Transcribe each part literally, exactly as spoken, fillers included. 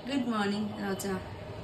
Good morning, Raja.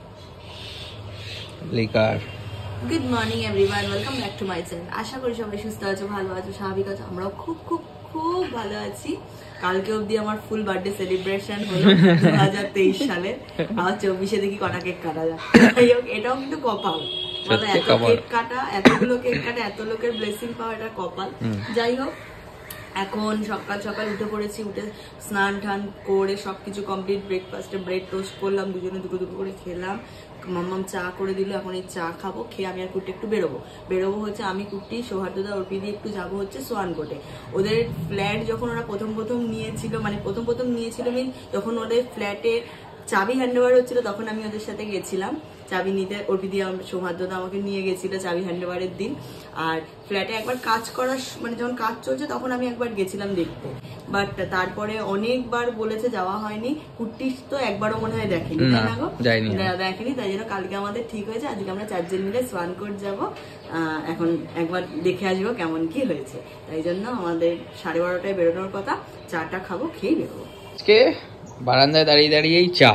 Likar. Good morning everyone. Welcome back to my channel. আশা করি সবাই সুস্থ আছো, ভালো আছো, স্বাভাবিক আছো। আমরাও খুব খুব খুব ভালো আছি। কালকে অবধি আমার ফুল বার্থডে সেলিব্রেশন হলো দুই হাজার তেইশ সালে। আর চব্বিশে দেখি কটা কেক কাটা যায়। এটাও কিন্তু কপাল। মানে এত কেক কাটা, এতগুলো কেক কাটা, এত লোকের ব্লেসিং পাওয়া, এটা কপাল। যাই হোক, এখন সকাল সকাল উঠে পড়েছি, উঠে স্নান টান করে সবকিছু কমপ্লিট। ব্রেকফাস্টে ব্রেড টোস্ট করলাম, দুজনে দুটো দুটো করে খেলাম। মাম্মাম চা করে দিল, এখন এই চা খাবো, খেয়ে আমি আর কুট্টি একটু বেরোবো বেরোবো হচ্ছে আমি কুট্টি সৌহার্দ্যদা অর্পি দিয়ে একটু যাবো হচ্ছে সোয়ানকোটে। ওদের ফ্ল্যাট যখন ওরা প্রথম প্রথম নিয়েছিল, মানে প্রথম প্রথম নিয়েছিল মিন যখন ওদের ফ্ল্যাটে চাবি হ্যান্ড ওভার হচ্ছিল, তখন আমি ওদের সাথে গেছিলাম চাবি নিতে। অর্পি দিয়ে সৌহার্দ্যদা আমাকে নিয়ে গেছিল চাবি হ্যান্ড ওভারের দিন। আর ফ্ল্যাটে একবার কাজ করার মানে যখন কাজ চলছে তখন আমি একবার গেছিলাম দেখতে, বাট তারপরে অনেকবার বলেছে যাওয়া হয়নি। কুট্টি তো একবারও মনে হয় দেখেনি, তাই না গো? দেখেনি, তাই জন্য কালকে আমাদের ঠিক হয়েছে আজকে আমরা চারজন মিলে সোয়ানকোট যাবো। এখন একবার দেখে আসবো কেমন কি হয়েছে, তাই জন্য আমাদের সাড়ে বারোটায় বেরোনোর কথা। চাটা খাবো, খেয়ে বেরোবো। আজকে বারান্দায় দাঁড়িয়ে দাঁড়িয়েই চা,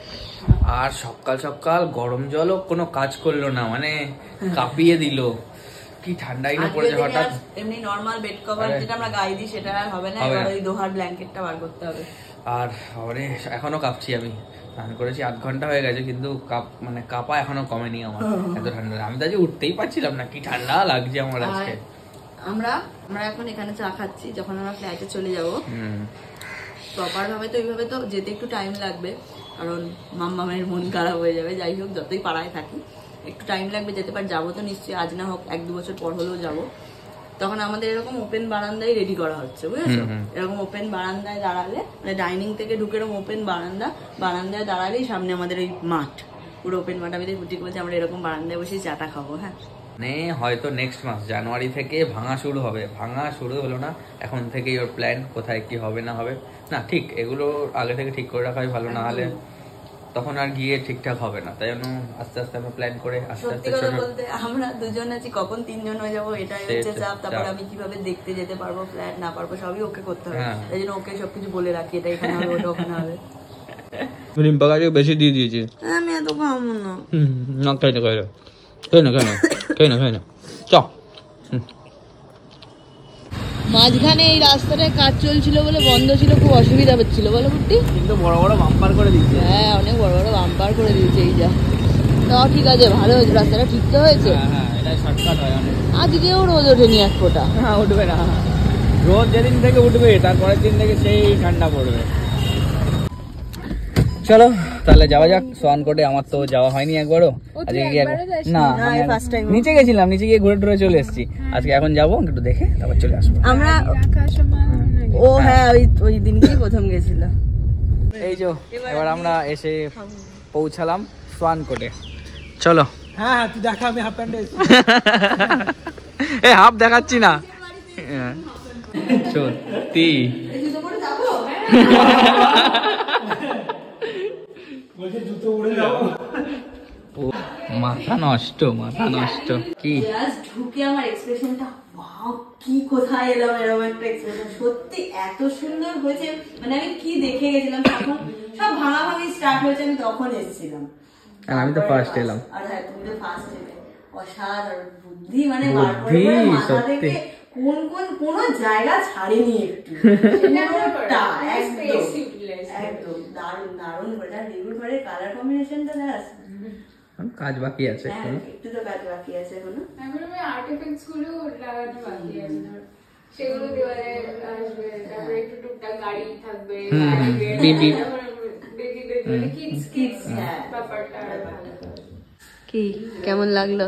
আর সকাল সকাল গরম জলও কোনো কাজ করলো না, মানে কাঁপিয়ে দিল। কি ঠান্ডাই না পড়েছে হঠাৎ। এমনি নরমাল বেড কভার যেটা আমরা গায়ে দিই সেটা আর হবে না, এবার ওই দোহার ব্ল্যাঙ্কেটটা বার করতে হবে। আর আরে এখনো কাঁপছি আমি, স্নান করেছি আধ ঘন্টা হয়ে গেছে, কিন্তু কাপ মানে কাঁপা এখনো কমেনি আমার, এত ঠান্ডা। আমি তো আজকে উঠতেই পারছিলাম না, কি ঠান্ডা লাগছে আমার আজকে। আমরা আমরা এখন এখানে চা খাচ্ছি, যখন আমরা ফ্ল্যাটে চলে যাবো প্রপার ভাবে তো এইভাবে তো যেতে একটু টাইম লাগবে, কারণ মাম্মামের মন খারাপ হয়ে যাবে। যাই হোক, যতই পাড়ায় থাকি একটু টাইম লাগবে যেতে, পার যাবো তো নিশ্চয়ই, আজ না হোক এক দু বছর পর হলেও যাবো। তখন আমাদের এরকম ওপেন বারান্দায় রেডি করা হচ্ছে, বুঝেছো? এরকম ওপেন বারান্দায় দাঁড়ালে, মানে ডাইনিং থেকে ঢুকে এরকম ওপেন বারান্দা, বারান্দায় দাঁড়ালেই সামনে আমাদের ওই মাঠ, পুরো ওপেন মাঠ। আমি বুটিক বলছি আমরা এরকম বারান্দায় বসে চাটা খাবো। হ্যাঁ, মানে হয়তো নেক্সট মাস জানুয়ারি থেকে ভাঙা শুরু হবে। ভাঙা শুরু হলো না, এখন থেকেই ওর প্ল্যান, কোথায় কি হবে না হবে না ঠিক, এগুলো আগে থেকে ঠিক করে রাখাই ভালো, না হলে তখন আর গিয়ে ঠিকঠাক হবে না। তাই জন্য আস্তে আস্তে আমরা প্ল্যান করে আস্তে আস্তে বলতে আমরা দুজন আছি, কখন তিনজন হয়ে যাবো এটাই হচ্ছে চাপ। তারপর আমি কিভাবে দেখতে যেতে পারবো ফ্ল্যাট, না পারবো, সবই ওকে করতে হবে। তাই জন্য ওকে সবকিছু বলে রাখি, এটা এখানে হবে, ওটা ওখানে হবে। বেশি দিয়ে দিয়েছি আমি এত খাবো না, না খাই না খাই না খাই না খাই না খাই না খাই না চ। মাঝখানে এই রাস্তাটায় কাজ চলছিল বলে বন্ধ ছিল, খুব অসুবিধা হচ্ছিল বলো কুট্টি? কিন্তু বড় বড় বাম্পার করে দিচ্ছে। হ্যাঁ, অনেক বড় বড় বাম্পার করে দিয়েছে। এই যা তাও ঠিক আছে, ভালো হয়েছে, রাস্তাটা ঠিক তো হয়েছে। হ্যাঁ, এটা শর্টকাট হয় অনেক। আজকেও রোদ ওঠেনি এক ফোঁটা। হ্যাঁ, উঠবে না, রোদ যেদিন থেকে উঠবে তারপরের দিন থেকে সেই ঠান্ডা পড়বে। চলো তাহলে যাওয়া যাক সোয়ানকোটে। আমার তো যাওয়া হয়নি একবারও, আজকে না নিচে গেছিলাম, নিচে গিয়ে ঘুরে টুরে চলে এসেছি। আজকে এখন যাবো, একটু দেখে তারপর চলে আসবো আমরা। ও হ্যাঁ, ওই ওই দিনকেই প্রথম গেছিল। এই যে এবার আমরা এসে পৌঁছালাম সোয়ানকোটে। চলো। হ্যাঁ হ্যাঁ, তুই দেখা, আমি হাফ প্যান্টে এ হাফ দেখাচ্ছি না সত্যি। মাথা নষ্ট, মাথা নষ্ট। কি ঢুকে আমার এক্সপ্রেশনটা, ওয়াও কি কোথায় এলাম, এরকম একটা এক্সপ্রেশন। সত্যি এত সুন্দর হয়েছে, মানে আমি কি দেখে গেছিলাম, তখন সব ভাঙা ভাঙি স্টার্ট হয়েছে, আমি তখন এসেছিলাম। আর আমি তো ফার্স্ট এলাম। আর হ্যাঁ, তুমি তো ফার্স্ট এলে। অসাধারণ বুদ্ধি, মানে বার করে মাথা থেকে কোন কোন কোন জায়গা ছাড়েনি একটু। একদম দারুণ দারুণ করে। লেবুর ঘরের কালার কম্বিনেশনটা দেখ, কাজ বাকি আছে, একটু তো কাজ বাকি আছে এখনো। এখন আমি আর্টিফ্যাক্টস গুলো লাগানো বাকি আছে, সেগুলো দেওয়ালে আসবে। তারপরে একটু টুকটাক গাড়ি থাকবে, বেবি বেবি কিডস কিডস ব্যাপারটা। কি কেমন লাগলো?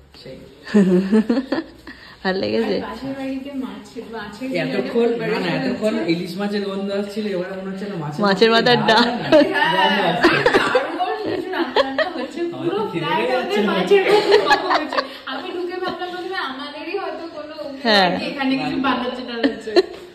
ভালো লেগেছে? পাশের বাড়িতে মাছ মাছের এতক্ষণ না এতক্ষণ ইলিশ মাছের গন্ধ আসছিল, এবার মনে হচ্ছে না মাছের মাথার ডাল। আমি ঢুকে ভাবলাম প্রথমে আমাদেরই হয়তো কোনো এখানে কিছু বানাচ্ছে টানাচ্ছে।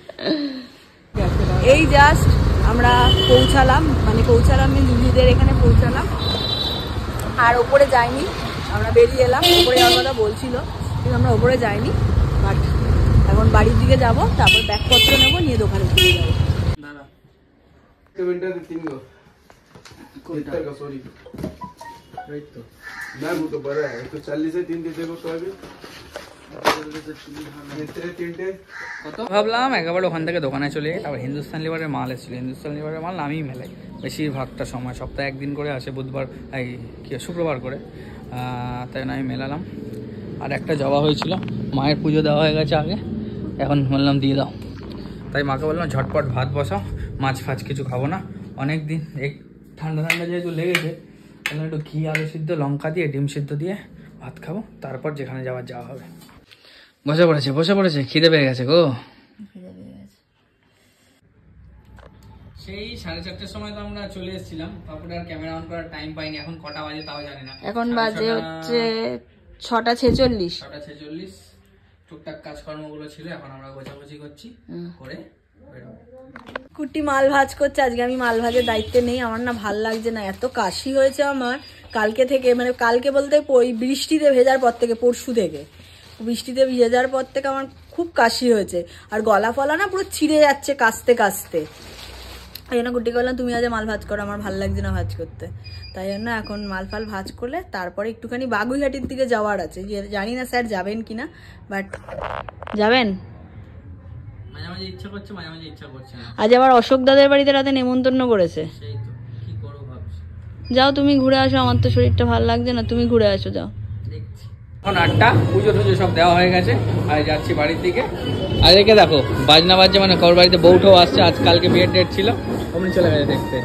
এই জাস্ট আমরা পৌঁছালাম, মানে পৌঁছালাম দিদিদের এখানে পৌঁছালাম, আর ওপরে যাইনি। আমরা বেরিয়ে এলাম, ওপরে যাওয়ার কথা বলছিল কিন্তু আমরা ওপরে যাইনি। বাট এখন বাড়ির দিকে যাব, তারপর ব্যাগপত্র নেবো, নিয়ে দোকানে চলে যাবো। इतना का सॉरी राइट तो ना वो तो बड़ा है तो चालीस से तीन दे देखो तो अभी ভাবলাম একেবারে ওখান থেকে দোকানে চলে যাই, তারপর হিন্দুস্তান লিভারের মাল এসেছিলো। হিন্দুস্তান লিভারের মাল আমিই মেলাই বেশিরভাগটা সময়, সপ্তাহে একদিন করে আসে, বুধবার এই কি শুক্রবার করে, তাই আমি মেলালাম। আর একটা জবা হয়েছিল, মায়ের পুজো দেওয়া হয়ে গেছে আগে, এখন বললাম দিয়ে দাও, তাই মাকে বললাম ঝটপট ভাত বসাও, মাছ ফাছ কিছু খাবো না অনেক দিন, এই ঠান্ডা ঠান্ডা যেহেতু লেগেছে, তাহলে একটু ঘি আলু সিদ্ধ লঙ্কা দিয়ে ডিম সিদ্ধ দিয়ে ভাত খাবো, তারপর যেখানে যাওয়ার যাওয়া হবে। বসে পড়েছে বসে পড়েছে খিদে পেয়ে গেছে গো। সেই সাড়ে চারটের সময় তো আমরা চলে এসেছিলাম, তারপরে আর ক্যামেরা অন করার টাইম পাইনি। এখন কটা বাজে তাও জানি না, এখন বাজে হচ্ছে ছটা ছেচল্লিশ। ছটা ছেচল্লিশ টুকটাক কাজকর্মগুলো ছিল, এখন আমরা গোছাগুছি করছি করে বেরোবো। কুটি মাল ভাজ করছে, আজকে আমি মাল ভাজের দায়িত্বে নেই। আমার না ভাল লাগছে না, এত কাশি হয়েছে আমার কালকে থেকে, মানে কালকে বলতে ওই বৃষ্টিতে ভেজার পর থেকে, পরশু থেকে বৃষ্টিতে ভেজার পর থেকে আমার খুব কাশি হয়েছে, আর গলা ফলা না পুরো ছিঁড়ে যাচ্ছে কাশতে কাশতে। এই জন্য গুটি বললাম তুমি আজ মাল ভাজ করো, আমার ভাল লাগছে না ভাজ করতে। তাই জন্য এখন মাল ফাল ভাজ করলে তারপরে একটুখানি বাগুইহাটির দিকে যাওয়ার আছে, জানি না স্যার যাবেন কিনা, বাট যাবেন। মাঝে মাঝে ইচ্ছা করছে, মাঝে মাঝে ইচ্ছা করছে না। আজ আবার অশোক দাদের বাড়িতে রাতে নেমন্তন্ন করেছে। সেই তো কি করব ভাবছি। যাও তুমি ঘুরে আসো, আমার তো শরীরটা ভালো লাগছে না, তুমি ঘুরে আসো যাও। দেখছি এখন আটটা, পুজো টুজো সব দেওয়া হয়ে গেছে, আর যাচ্ছি বাড়ির দিকে। আর এদিকে দেখো বাজনা বাজছে, মানে কারোর বাড়িতে বউটাও আসছে, আজ কালকে বিয়ের ডেট ছিল, অমনি চলে গেছে দেখতে।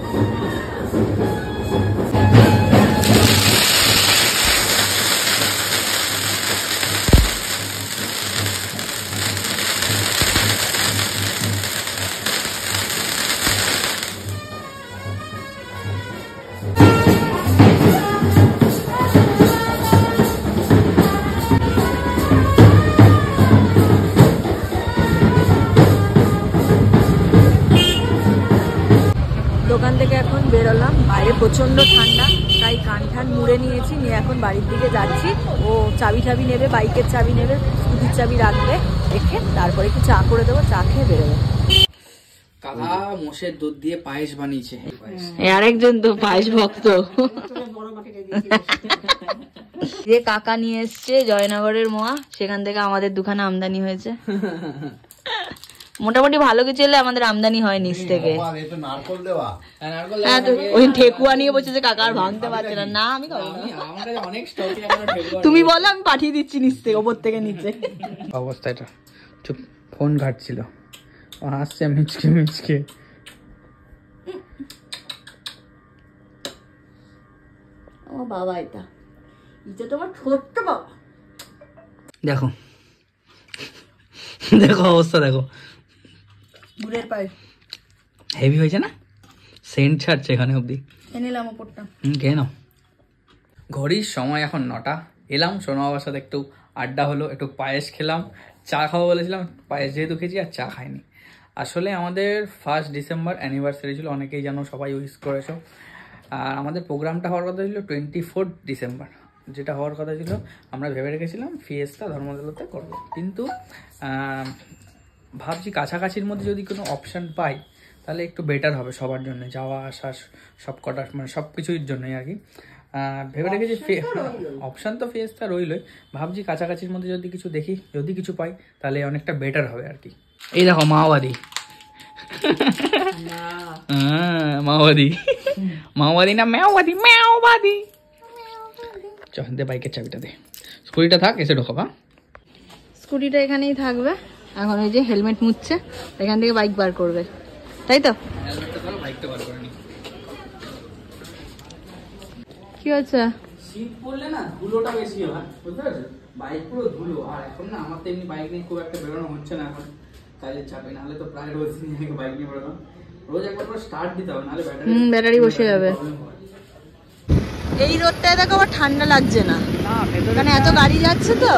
দোকান থেকে এখন বেরোলাম, বাইরে প্রচন্ড ঠান্ডা, তাই কান ঠান মুড়ে নিয়েছি, নিয়ে এখন বাড়ির দিকে যাচ্ছি। ও চাবি টাবি নেবে, বাইকের চাবি নেবে, স্কুটির চাবি রাখবে, রেখে তারপরে একটু চা করে দেবো, চা খেয়ে বেরোবো। কাকা মোষের দুধ দিয়ে পায়েস বানিয়েছে। আরেকজন তো পায়েস ভক্ত। যে কাকা নিয়ে এসছে জয়নগরের মোয়া, সেখান থেকে আমাদের দুখানা আমদানি হয়েছে। মোটামুটি ভালো কিছু এলে আমাদের আমদানি হয় নিচ থেকে। ওই ঠেকুয়া নিয়ে বলছে যে কাকা আর ভাঙতে পারছে না। না আমি তুমি বলো, আমি পাঠিয়ে দিচ্ছি নিচ থেকে, ওপর থেকে নিচে। অবস্থা এটা, চুপ ফোন ঘাটছিল, হাসছে মিচকে মিচকে। ও বাবা, এটা এটা তোমার ছোট্ট বাবা। দেখো দেখো অবস্থা দেখো, বুড়ের পায়ে হেভি হয়েছে না, সেন্ট ছাড়ছে এখানে অব্দি। এনেলাম ওপরটা, হুম খেয়ে নাও। ঘড়ির সময় এখন নটা। এলাম সোনা বাবার সাথে একটু আড্ডা হলো, একটু পায়েস খেলাম, চা খাবো বলেছিলাম, পায়েস যেহেতু খেয়েছি আর চা খাইনি। আসলে আমাদের ফার্স্ট ডিসেম্বর অ্যানিভার্সারি ছিল, অনেকেই জানো, সবাই উইশ করেছো। আর আমাদের প্রোগ্রামটা হওয়ার কথা ছিল টোয়েন্টি ফোর্থ ডিসেম্বর, যেটা হওয়ার কথা ছিল আমরা ভেবে রেখেছিলাম ফিয়েস্তা ধর্মতলাতে করবো, কিন্তু ভাবছি কাছাকাছির মধ্যে যদি কোনো অপশান পাই তাহলে একটু বেটার হবে সবার জন্য, যাওয়া আসা সব কটা মানে সব কিছুর জন্যই আর কি। ভেবে রেখেছি অপশান তো ফিয়েস্তা রইলই, ভাবছি কাছাকাছির মধ্যে যদি কিছু দেখি, যদি কিছু পাই তাহলে অনেকটা বেটার হবে আর কি। এই দেখো মাওবাদী, হ্যাঁ মাওবাদী, মাওবাদী না ম্যাওবাদী, ম্যাওবাদী। চল দে বাইকের চাবিটা দে, স্কুটিটা থাক, এসে ঢোকো। হ্যাঁ স্কুটিটা এখানেই থাকবে। এখন ওই যে হেলমেট মুছছে, এখান থেকে বাইক বার করবে, তাই তো? কি হচ্ছে? শীত পড়লে না ধুলোটা বেশি হয়, বুঝতে পারছো? বাইক পুরো ধুলো। আর এখন না আমার তো এমনি বাইক নিয়ে খুব একটা বেরোনো হচ্ছে না এখন, কাজের চাপে। নাহলে তো প্রায় রোজ দিন বাইক নিয়ে বেরোলাম, রোজ একবার করে স্টার্ট দিতে হবে, নাহলে ব্যাটারি ব্যাটারি বসে যাবে। এই রোডটায় দেখো আবার ঠান্ডা লাগছে না, কারণ এত গাড়ি যাচ্ছে তো।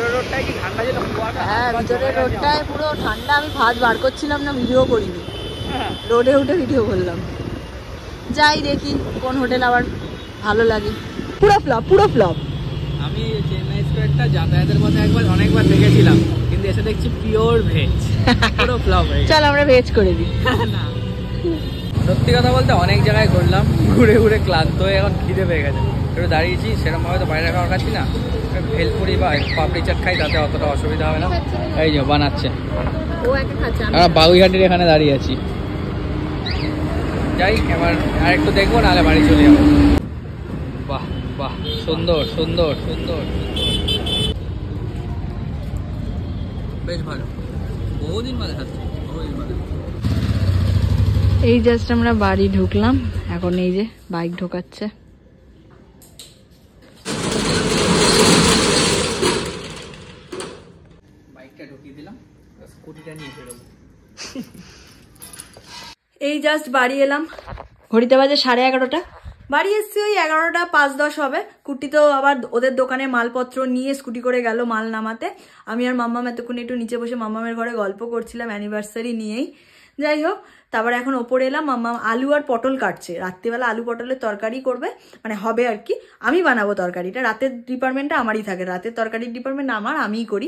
হ্যাঁ ভিতরের রোডটায় পুরো ঠান্ডা। আমি ভাত বার করছিলাম না, ভিডিও করিনি, রোডে উঠে ভিডিও করলাম। যাই দেখি কোন হোটেল আবার ভালো লাগে। পুরো ফ্লপ, পুরো ফ্লপ। আমি চেন্নাই স্কোয়ারটা যাতায়াতের পথে একবার অনেকবার দেখেছিলাম, কিন্তু এসে দেখছি পিওর ভেজ, পুরো ফ্লপ হয়ে গেছে। চল আমরা ভেজ করে দিই। না সত্যি কথা বলতে অনেক জায়গায় ঘুরলাম, ঘুরে ঘুরে ক্লান্ত হয়ে এখন খিদে পেয়ে গেছে, একটু দাঁড়িয়েছি। সেরকমভাবে তো বাইরে খাওয়ার খাচ্ছি না, ভেলপুরি বা পাপড়ি চাট খাই, তাতে অতটা অসুবিধা হবে না। এই যে বানাচ্ছে, আমরা বাগুইঘাটির এখানে দাঁড়িয়ে আছি। যাই এবার আর একটু দেখবো, নাহলে বাড়ি চলে যাবো। বাহ বাহ, সুন্দর সুন্দর সুন্দর সুন্দর, বেশ ভালো। বহুদিন বাদে খাচ্ছি, বহুদিন বাদে। এই জাস্ট আমরা বাড়ি ঢুকলাম, এখন এই যে বাইক ঢোকাচ্ছে। বাইকটা ঢুকিয়ে দিলাম, স্কুটিটা নিয়ে বেরোবো। এই জাস্ট বাড়ি এলাম, ঘড়িতে বাজে সাড়ে এগারোটা। বাড়ি এসছি ওই এগারোটা পাঁচ দশ হবে। কুটি তো আবার ওদের দোকানে মালপত্র নিয়ে স্কুটি করে গেল মাল নামাতে। আমি আর মাম্মাম এতক্ষণ একটু নিচে বসে মাম্মামের ঘরে গল্প করছিলাম অ্যানিভার্সারি নিয়েই। যাই হোক, তারপরে এখন ওপরে এলাম, মাম্মাম আলু আর পটল কাটছে। রাত্রিবেলা আলু পটলের তরকারি করবে, মানে হবে আর কি। আমি বানাবো তরকারিটা, রাতের ডিপার্টমেন্টটা আমারই থাকে, রাতের তরকারির ডিপার্টমেন্ট আমার, আমিই করি।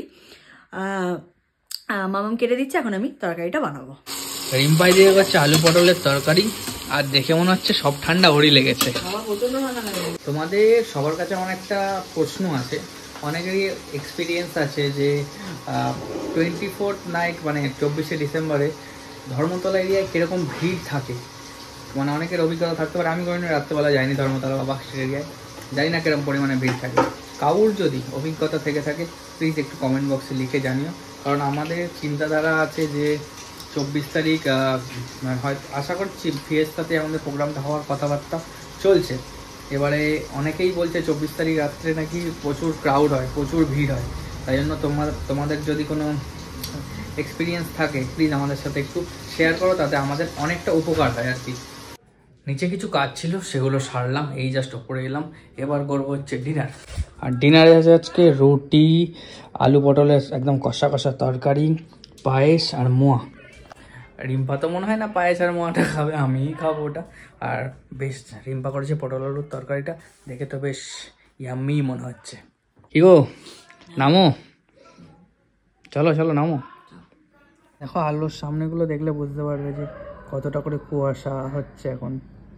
মাম্মাম কেটে দিচ্ছে, এখন আমি তরকারিটা বানাবো। রিম্পাই দিয়ে করছে আলু পটলের তরকারি, আর দেখে মনে হচ্ছে সব ঠান্ডা ওরই লেগেছে। তোমাদের সবার কাছে আমার একটা প্রশ্ন আছে, অনেকেরই এক্সপিরিয়েন্স আছে যে টোয়েন্টি ফোর্থ নাইট মানে চব্বিশে ডিসেম্বরে ধর্মতলা এরিয়ায় কীরকম ভিড় থাকে। মানে অনেকের অভিজ্ঞতা থাকতে পারে, আমি কোনোদিন রাত্রেবেলা যাইনি ধর্মতলা বা বাক্সের এরিয়ায়, জানি না কিরকম পরিমাণে ভিড় থাকে। কাউর যদি অভিজ্ঞতা থেকে থাকে প্লিজ একটু কমেন্ট বক্সে লিখে জানিও, কারণ আমাদের চিন্তাধারা আছে যে চব্বিশ তারিখ হয়তো আশা করছি ফিয়েস্তাতে আমাদের প্রোগ্রামটা হওয়ার কথাবার্তা চলছে। এবারে অনেকেই বলছে চব্বিশ তারিখ রাত্রে নাকি প্রচুর ক্রাউড হয়, প্রচুর ভিড় হয়। তাই জন্য তোমার তোমাদের যদি কোনো এক্সপিরিয়েন্স থাকে প্লিজ আমাদের সাথে একটু শেয়ার করো, তাতে আমাদের অনেকটা উপকার হয় আর কি। নিচে কিছু কাজ ছিল সেগুলো সারলাম, এই জাস্ট ওপরে এলাম। এবার করবো হচ্ছে ডিনার, আর ডিনারে আছে আজকে রুটি, আলু পটলের একদম কষা কষা তরকারি, পায়েস আর মোয়া। রিম্পা তো মনে হয় না পায়েস আর মোয়াটা খাবে, আমিই খাবো ওটা। আর বেশ রিম্পা করেছে পটল আলুর তরকারিটা, দেখে তো বেশ ইয়াম্মি মনে হচ্ছে। কি গো, নামো, চলো চলো নামো। দেখো আলুর সামনেগুলো দেখলে বুঝতে পারবে যে কতটা করে কুয়াশা হচ্ছে এখন।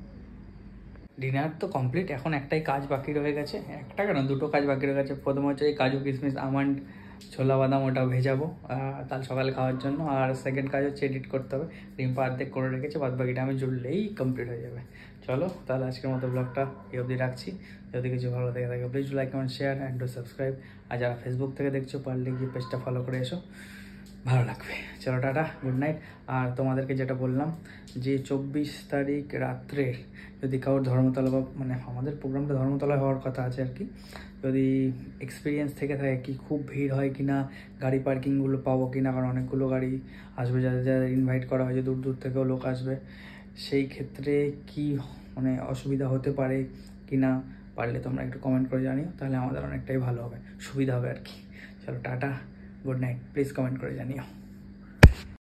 ডিনার তো কমপ্লিট, এখন একটাই কাজ বাকি রয়ে গেছে, একটা কেন দুটো কাজ বাকি রয়ে গেছে। প্রথম হচ্ছে এই কাজু কিশমিশ আমন্ড ছোলা বাদাম ওটা ভেজাবো তাহলে সকালে খাওয়ার জন্য, আর সেকেন্ড কাজ হচ্ছে এডিট করতে হবে। রিম্পা অর্ধেক করে রেখেছে, বাদ বাকিটা আমি জুড়লেই কমপ্লিট হয়ে যাবে। চলো তাহলে আজকের মতো ব্লগটা এই অবধি রাখছি। যদি কিছু ভালো থেকে থাকে please like comment share and to subscribe. আর যারা ফেসবুক থেকে দেখছো পারলে গিয়ে পেজটা ফলো করে এসো, ভালো লাগবে। চলো টাটা, গুড নাইট। আর তোমাদেরকে যেটা বললাম যে চব্বিশ তারিখ রাত্রের যদি কারোর ধর্মতলা বা মানে আমাদের প্রোগ্রামটা ধর্মতলায় হওয়ার কথা আছে আর কি, যদি এক্সপিরিয়েন্স থেকে থাকে কি খুব ভিড় হয় কি না, গাড়ি পার্কিংগুলো পাবো কি না, কারণ অনেকগুলো গাড়ি আসবে, যাদের যাদের ইনভাইট করা হয়েছে দূর দূর থেকেও লোক আসবে, সেই ক্ষেত্রে কি মানে অসুবিধা হতে পারে কি না, পারলে তোমরা একটু কমেন্ট করে জানিও, তাহলে আমাদের অনেকটাই ভালো হবে, সুবিধা হবে আর কি। চলো টাটা, গুড নাইট, প্লিজ কমেন্ট করে জানিও।